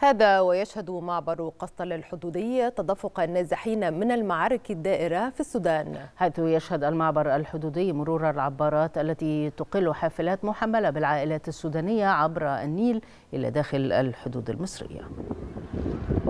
هذا ويشهد معبر قسطل الحدودي تدفق النازحين من المعارك الدائرة في السودان، حيث يشهد المعبر الحدودي مرور العبارات التي تقل حافلات محملة بالعائلات السودانية عبر النيل إلى داخل الحدود المصرية.